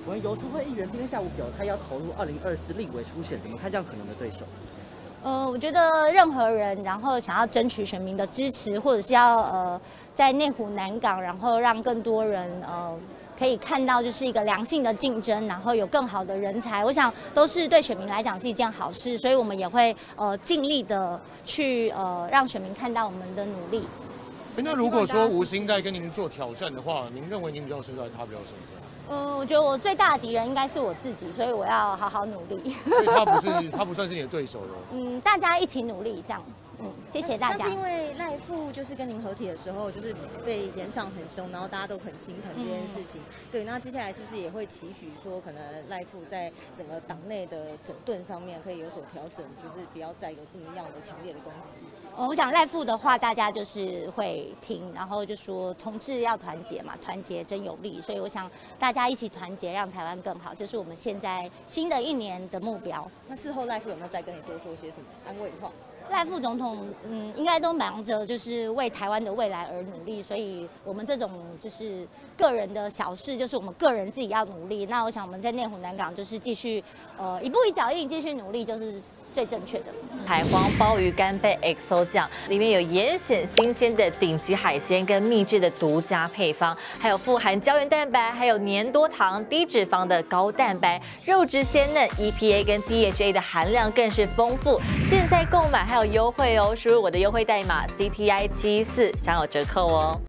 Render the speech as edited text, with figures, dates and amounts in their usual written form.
我们游淑慧议员今天下午表态要投入2024立委初选，怎么看这样可能的对手？ 我觉得任何人，然后想要争取选民的支持，或者是要在内湖南港，然后让更多人可以看到就是一个良性的竞争，然后有更好的人才，我想都是对选民来讲是一件好事，所以我们也会尽力的去让选民看到我们的努力。 那如果说吴欣岱跟您做挑战的话，您认为您比较胜出，还是他比较胜出？ 我觉得我最大的敌人应该是我自己，所以我要好好努力。 所以他不算是你的对手了。 大家一起努力，这样。谢谢大家。 是因为赖副就是跟您合体的时候，就是被延上很凶，然后大家都很心疼这件事情。对，那接下来是不是也会期许说，可能赖副在整个党内的整顿上面可以有所调整，就是不要再有这么样的强烈的攻击？ 我想赖副的话，大家就是会听，然后就说同志要团结嘛，团结真有力。所以我想大家一起团结，让台湾更好，这是我们现在新的一年的目标。 那事后赖副有没有再跟你多说些什么安慰话？ 赖副总统，应该都忙着就是为台湾的未来而努力，所以我们这种就是个人的小事，就是我们个人自己要努力。那我想我们在内湖南港就是继续，一步一脚印继续努力，就是最正确的。 海皇鲍鱼干贝 XO 酱里面有严选新鲜的顶级海鲜跟秘制的独家配方，还有富含胶原蛋白，还有粘多糖、低脂肪的高蛋白，肉质鲜嫩 ，EPA 跟 DHA 的含量更是丰富。现在购买还有优惠哦，输入我的优惠代码CTI74享有折扣哦。